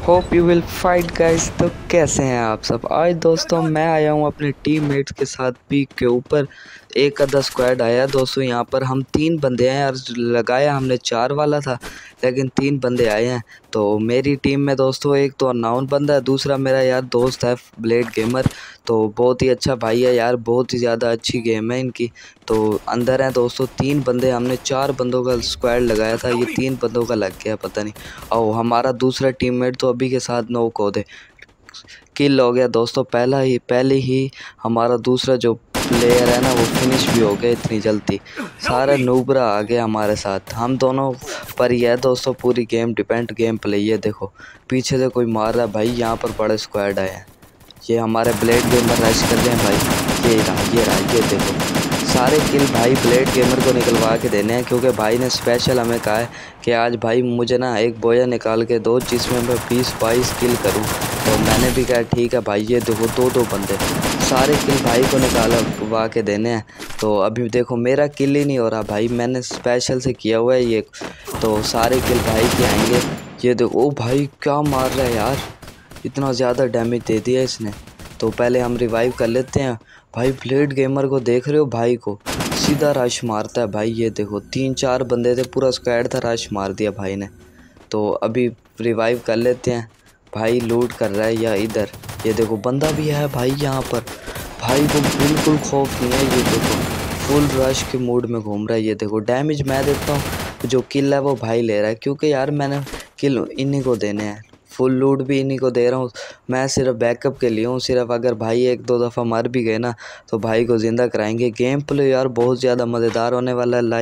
Hope you will fight guys. तो कैसे हैं आप सब? आज दोस्तों मैं आया हूं अपने टीममेट्स के साथ पीक के ऊपर। एक आधा स्क्वाड आया दोस्तों, यहाँ पर हम 3 बंदे हैं यार। लगाया हमने 4 वाला था, लेकिन 3 बंदे आए हैं। तो मेरी टीम में दोस्तों एक तो अननोन बंदा है, दूसरा मेरा यार दोस्त है ब्लेड गेमर। तो बहुत ही अच्छा भाई है यार, बहुत ही ज़्यादा अच्छी गेम है इनकी। तो अंदर हैं दोस्तों 3 बंदे, हमने 4 बंदों का स्क्वाड लगाया था, ये 3 बंदों का लग गया पता नहीं। और हमारा दूसरा टीममेट तो अभी के साथ नॉक हो दे, किल हो गया दोस्तों। पहले ही हमारा दूसरा जो प्लेयर है ना वो फिनिश भी हो गया इतनी जल्दी। सारा नूबरा आ गया हमारे साथ, हम दोनों पर ही है दोस्तों पूरी गेम डिपेंड। गेम प्ले ये देखो, पीछे से कोई मार रहा है भाई, यहाँ पर बड़े स्क्वाड आए हैं। ये हमारे ब्लेड गेमर रश कर रहे हैं भाई। ये देखो सारे किल भाई ब्लेड गेमर को निकलवा के देने हैं, क्योंकि भाई ने स्पेशल हमें कहा है कि आज भाई मुझे ना एक बोया निकाल के दो जिसमें मैं 20-22 किल करूं। तो मैंने भी कहा ठीक है भाई। ये देखो दो बंदे, सारे किल भाई को निकालवा के देने हैं। तो अभी देखो मेरा किल ही नहीं हो रहा भाई, मैंने स्पेशल से किया हुआ है ये। तो सारे किल भाई के आएंगे। ये देखो, ओ भाई क्या मार रहा है यार, इतना ज़्यादा डैमेज दे दिया इसने। तो पहले हम रिवाइव कर लेते हैं। भाई ब्लेड गेमर को देख रहे हो, भाई को सीधा रश मारता है भाई। ये देखो 3-4 बंदे थे, पूरा स्क्वाड था, रश मार दिया भाई ने। तो अभी रिवाइव कर लेते हैं। भाई लूट कर रहा है या इधर, ये देखो बंदा भी है भाई यहाँ पर। भाई को बिल्कुल खौफ नहीं है, ये देखो फुल रश के मूड में घूम रहा है। ये देखो डैमेज मैं देता हूँ, जो किल है वो भाई ले रहा है, क्योंकि यार मैंने किल इन्हीं को देने हैं, फुल लूट भी इन्हीं को दे रहा हूँ। मैं सिर्फ बैकअप के लिए हूँ, सिर्फ अगर भाई 1-2 दफ़ा मर भी गए ना तो भाई को ज़िंदा कराएंगे। गेम प्ले यार बहुत ज़्यादा मज़ेदार होने वाला है।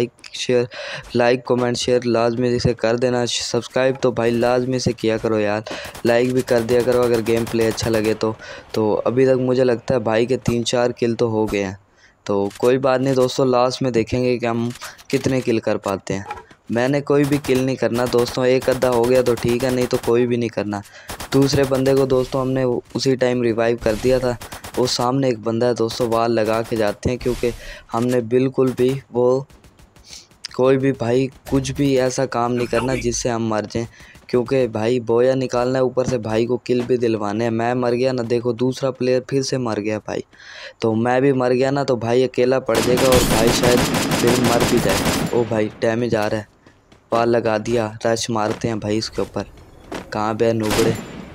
लाइक कमेंट शेयर लाजमी से कर देना। सब्सक्राइब तो भाई लाजमी से किया करो यार, लाइक भी कर दिया करो अगर गेम प्ले अच्छा लगे तो अभी तक मुझे लगता है भाई के 3-4 किल तो हो गए हैं। तो कोई बात नहीं दोस्तों, लास्ट में देखेंगे कि हम कितने किल कर पाते हैं। मैंने कोई भी किल नहीं करना दोस्तों, एक आधा हो गया तो ठीक है, नहीं तो कोई भी नहीं करना। दूसरे बंदे को दोस्तों हमने उसी टाइम रिवाइव कर दिया था। वो सामने एक बंदा है दोस्तों, वाल लगा के जाते हैं, क्योंकि हमने बिल्कुल भी वो कोई भी भाई कुछ भी ऐसा काम नहीं करना जिससे हम मर जाएं, क्योंकि भाई बोया निकालना है, ऊपर से भाई को किल भी दिलवाने हैं। मैं मर गया ना, देखो दूसरा प्लेयर फिर से मर गया भाई। तो मैं भी मर गया ना तो भाई अकेला पड़ जाएगा और भाई शायद फिर मर भी जाए। ओ भाई डैमेज आ रहा है, पाल लगा दिया, रश मारते हैं भाई इसके ऊपर। कहाँ पे नुबड़े?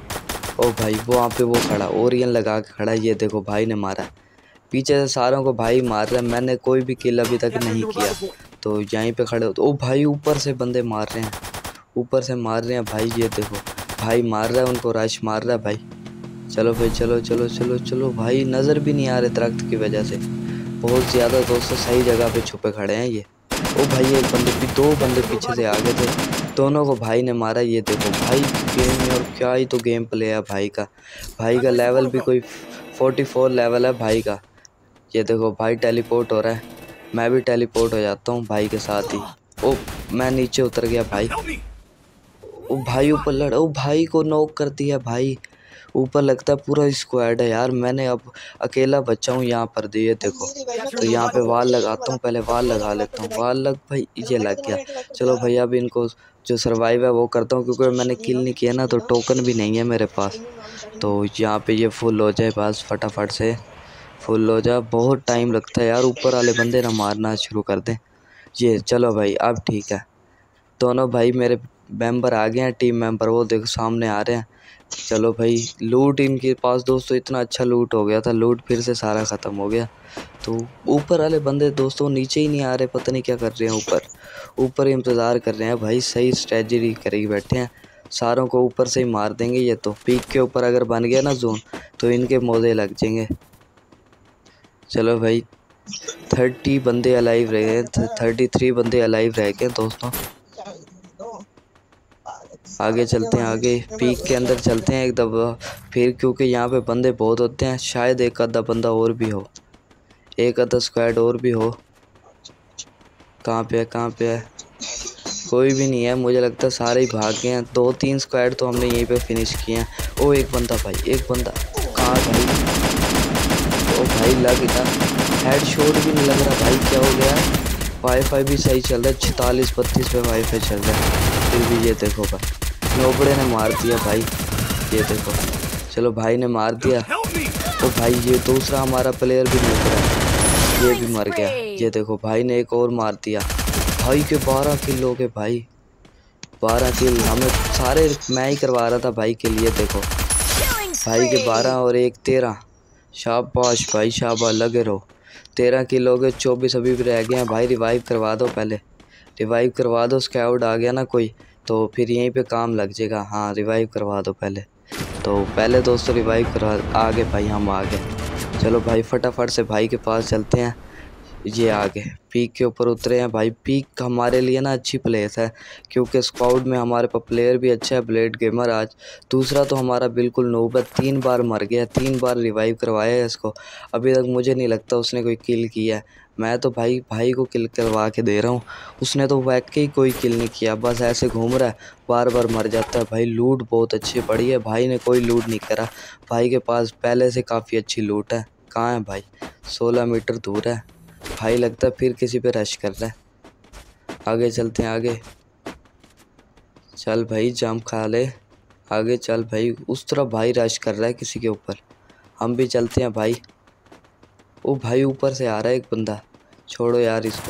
ओ भाई वहाँ पे वो खड़ा, ओरियन लगा के खड़ा है। ये देखो भाई ने मारा, पीछे से सारों को भाई मार रहा है। मैंने कोई भी किल अभी तक नहीं किया, तो यहीं पे खड़े हो। ओ भाई ऊपर से बंदे मार रहे हैं, ऊपर से मार रहे हैं भाई। ये देखो भाई मार रहा है उनको, रश मार रहा है भाई। चलो भाई चलो चलो चलो चलो भाई, नज़र भी नहीं आ रहे दरख्त की वजह से, बहुत ज़्यादा दोस्तों सही जगह पे छुपे खड़े हैं ये। ओ भाई एक बंदे भी, 2 बंदे पीछे से आ गए थे, दोनों को भाई ने मारा। ये देखो भाई गेम में, और क्या ही तो गेम प्ले है भाई का लेवल भी कोई 44 लेवल है भाई का। ये देखो भाई टेलीपोर्ट हो रहा है, मैं भी टेलीपोर्ट हो जाता हूँ भाई के साथ ही। ओ मैं नीचे उतर गया भाई। ओ भाई ऊपर लड़ा, ओ भाई को नॉक कर दिया भाई। ऊपर लगता है पूरा स्क्वाड है यार, मैंने अब अकेला बच्चा हूँ यहाँ पर। ये देखो, तो यहाँ पे वाल लगाता हूँ, पहले वाल लगा लेता हूँ। वाल लग भाई, ये लग गया। चलो भैया अभी इनको जो सर्वाइव है वो करता हूँ, क्योंकि मैंने किल नहीं किया ना तो टोकन भी नहीं है मेरे पास। तो यहाँ पे ये फुल हो जाए बस, फटाफट से फुल हो जाए। बहुत टाइम लगता है यार, ऊपर वाले बंदे ना मारना शुरू कर दें। ये चलो भाई अब ठीक है, दोनों भाई मेरे मेंबर आ गए हैं, टीम मेंबर, वो देखो सामने आ रहे हैं। चलो भाई लूट इनके पास दोस्तों इतना अच्छा लूट हो गया था, लूट फिर से सारा ख़त्म हो गया। तो ऊपर वाले बंदे दोस्तों नीचे ही नहीं आ रहे, पता नहीं क्या कर रहे हैं। ऊपर इंतज़ार कर रहे हैं भाई, सही स्ट्रेटजी करी बैठे हैं। सारों को ऊपर से ही मार देंगे ये तो। पीक के ऊपर अगर बन गया ना जोन तो इनके मोजे लग जाएंगे। चलो भाई 30 बंदे अलाइव रह गए, 33 बंदे अलाइव रह गए दोस्तों। आगे चलते हैं, आगे पीक के अंदर चलते हैं एक दफ़ा फिर, क्योंकि यहाँ पे बंदे बहुत होते हैं। शायद एक आधा बंदा और भी हो, एक आधा स्क्वाड और भी हो। कहाँ पे है? कोई भी नहीं है, मुझे लगता है सारे ही भाग गए हैं। 2-3 स्क्वाड तो हमने यहीं पे फिनिश किए हैं। ओ एक बंदा भाई, एक बंदा कहाँ भाई? ओ भाई लग गया, हेड शॉट भी नहीं लग रहा भाई, क्या हो गया? वाईफाई भी सही चल रहा है, 46-32 पे वाईफाई चल रहा है, फिर भी ये देखो भाई नोबड़े ने मार दिया भाई। ये देखो, चलो भाई ने मार दिया। तो भाई ये दूसरा हमारा प्लेयर भी मर गया, ये भी मर गया। ये देखो भाई ने एक और मार दिया। भाई के 12 किल हो गए भाई, 12 किल हमें सारे मैं ही करवा रहा था भाई के लिए। देखो भाई के 12 और एक 13। शाबाश भाई शाबाश, लगे रहो। 13 किल हो गए, 24 अभी भी रह गए हैं भाई। रिवाइव करवा दो पहले, रिवाइव करवा दो। स्काउट आ गया ना कोई तो फिर यहीं पे काम लग जाएगा। हाँ रिवाइव करवा दो पहले, तो पहले दोस्तों रिवाइव करवा। आ गए भाई, हम आ गए। चलो भाई फटाफट से भाई के पास चलते हैं। ये आगे पीक के ऊपर उतरे हैं भाई। पीक हमारे लिए ना अच्छी प्लेस है क्योंकि स्क्वाड में हमारे पास प्लेयर भी अच्छा है, ब्लेड गेमर। आज दूसरा तो हमारा बिल्कुल नूब है, 3 बार मर गया, 3 बार रिवाइव करवाया है इसको। अभी तक मुझे नहीं लगता उसने कोई किल किया है। मैं तो भाई को किल करवा के दे रहा हूँ, उसने तो वाकई कोई किल नहीं किया, बस ऐसे घूम रहा है, बार बार मर जाता है भाई। लूट बहुत अच्छी पड़ी है, भाई ने कोई लूट नहीं करा। भाई के पास पहले से काफ़ी अच्छी लूट है। कहाँ है भाई? 16 मीटर दूर है भाई, लगता है फिर किसी पे रश कर रहा है। आगे चलते हैं, आगे चल भाई, जाम खा ले, आगे चल भाई। उस तरफ भाई रश कर रहा है किसी के ऊपर, हम भी चलते हैं भाई। ओ भाई ऊपर से आ रहा है एक बंदा, छोड़ो यार इसको।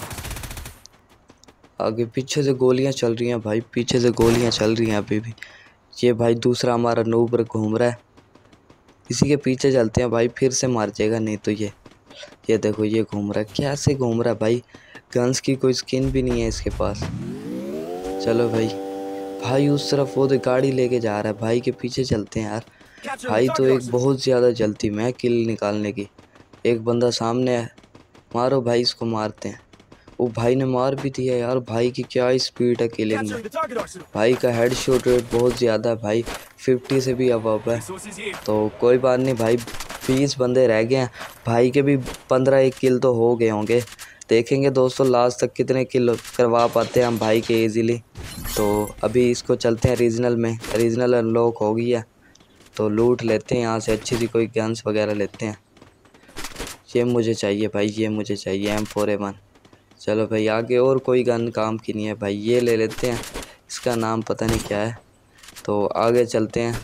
आगे पीछे से गोलियां चल रही हैं भाई, पीछे से गोलियां चल रही हैं अभी भी। ये भाई दूसरा हमारा नूबर घूम रहा है, इसी के पीछे चलते हैं भाई, फिर से मार जाएगा नहीं तो। ये देखो ये घूम रहा है, कैसे घूम रहा है भाई, गन्स की कोई स्किन भी नहीं है इसके पास। चलो भाई, भाई उस तरफ वो तो गाड़ी लेके जा रहा है, भाई के पीछे चलते हैं यार। भाई तो एक बहुत ज़्यादा जल्दी में किल निकालने की। एक बंदा सामने है, मारो भाई इसको, मारते हैं। वो भाई ने मार भी दिया यार, भाई की क्या स्पीड है किलिंग में। भाई का हेडशॉट रेट बहुत ज़्यादा है भाई, 50 से भी अबव है। तो कोई बात नहीं भाई, 20 बंदे रह गए हैं, भाई के भी 15-1 किल तो हो गए होंगे। देखेंगे दोस्तों लास्ट तक कितने किल करवा पाते हैं हम भाई के इजीली। तो अभी इसको चलते हैं रीजनल में, रीजनल अनलॉक हो गई है तो लूट लेते हैं यहाँ से, अच्छी सी कोई गन्स वगैरह लेते हैं। ये मुझे चाहिए भाई, ये मुझे चाहिए M4A1। चलो भाई आगे और कोई गन काम की नहीं है भाई, ये ले लेते हैं, इसका नाम पता नहीं क्या है। तो आगे चलते हैं,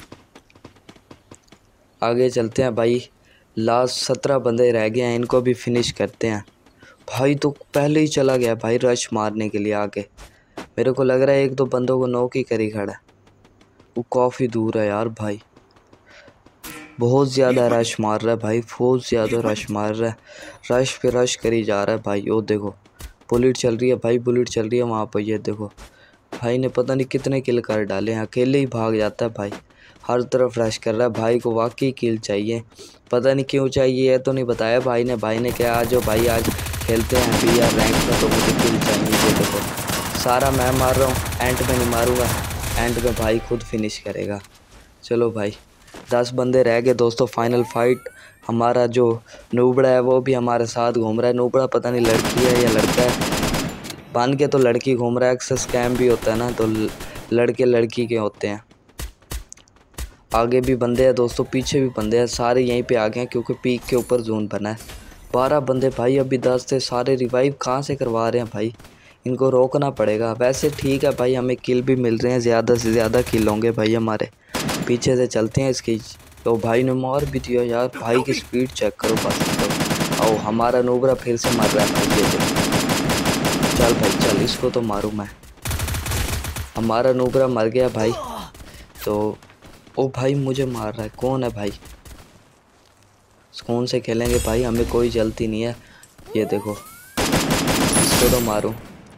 आगे चलते हैं भाई। लास्ट 17 बंदे रह गए हैं, इनको भी फिनिश करते हैं। भाई तो पहले ही चला गया भाई रश मारने के लिए आगे, मेरे को लग रहा है 1-2 बंदों को नॉक ही करी खड़ा है। वो काफ़ी दूर है यार भाई, बहुत ज़्यादा रश मार रहा है भाई, बहुत ज़्यादा रश मार रहा है, रश पे रश करी जा रहा है भाई। वो देखो बुलेट चल रही है भाई, बुलेट चल रही है वहाँ पर। ये देखो भाई ने पता नहीं कितने किल कर डाले हैं, अकेले ही भाग जाता है भाई, हर तरफ रश कर रहा है। भाई को वाकई किल चाहिए, पता नहीं क्यों चाहिए है तो नहीं बताया भाई ने। भाई ने क्या आज भाई आज खेलते हैं PR रैंक में तो मुझे किल चाहिए। ये देखो सारा मैं मार रहा हूँ, एंड में नहीं मारूँगा, एंड में भाई खुद फिनिश करेगा। चलो भाई 10 बंदे रह गए दोस्तों, फाइनल फाइट। हमारा जो नूबड़ा है वो भी हमारे साथ घूम रहा है। नूबड़ा पता नहीं लड़की है या लड़का है, बन के तो लड़की घूम रहा है, अक्सर स्कैम भी होता है ना, तो लड़के लड़की के होते हैं। आगे भी बंदे हैं दोस्तों, पीछे भी बंदे हैं, सारे यहीं पे आ गए हैं क्योंकि पीक के ऊपर जोन बना है। 12 बंदे भाई, अभी 10 थे, सारे रिवाइव कहाँ से करवा रहे हैं भाई, इनको रोकना पड़ेगा। वैसे ठीक है भाई, हमें किल भी मिल रहे हैं, ज़्यादा से ज़्यादा किल होंगे भाई हमारे। पीछे से चलते हैं इसकी, तो भाई ने मार भी दिया यार, भाई की स्पीड चेक करो बस। तो आओ हमारा नूबरा फिर से मर रहा है भाई, ये चल भाई चल, इसको तो मारूँ मैं। हमारा नूबरा मर गया भाई। तो ओ भाई मुझे मार रहा है, कौन है भाई? कौन से खेलेंगे भाई, हमें कोई जल्दी नहीं है। ये देखो इसको तो मारूं,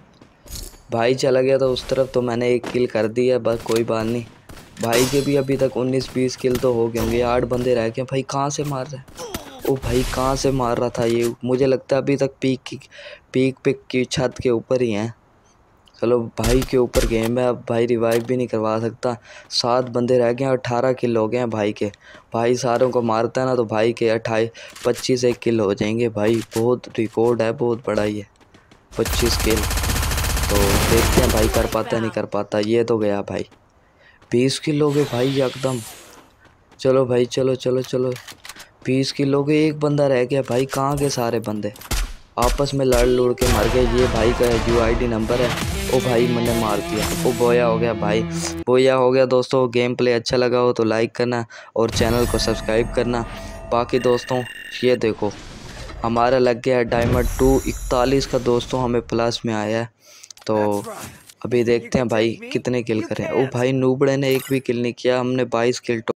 भाई चला गया तो उस तरफ, तो मैंने 1 किल कर दी है बस, कोई बात नहीं। भाई के भी अभी तक 19-20 किल तो हो गए होंगे, 8 बंदे रह गए। भाई कहाँ से मार रहा है? ओ भाई कहाँ से मार रहा था ये, मुझे लगता है अभी तक पीक पे की छत के ऊपर ही हैं। चलो भाई के ऊपर गेम है, अब भाई रिवाइव भी नहीं करवा सकता। 7 बंदे रह गए हैं, 18 किल हो गए हैं भाई के। भाई सारों को मारता है ना तो भाई के 25 किल हो जाएंगे भाई, बहुत रिकॉर्ड है, बहुत बड़ा ही है 25 किल। तो देखते हैं भाई कर पाता नहीं कर पाता। ये तो गया भाई, 20 किल हो गए भाई एकदम। चलो भाई चलो चलो चलो, 20 किल हो गए, एक बंदा रह गया भाई। कहाँ के सारे बंदे आपस में लड़ लुड़ के मर गए। ये भाई का UID नंबर है, ओ भाई मैंने मार दिया। ओ बोया हो गया भाई, बोया हो गया। दोस्तों गेम प्ले अच्छा लगा हो तो लाइक करना और चैनल को सब्सक्राइब करना। बाकी दोस्तों ये देखो हमारा लग गया है डायमंड 241 का दोस्तों, हमें प्लस में आया है। तो अभी देखते हैं भाई कितने किल करें। ओ भाई नूबड़े ने एक भी किल नहीं किया, हमने 22 किल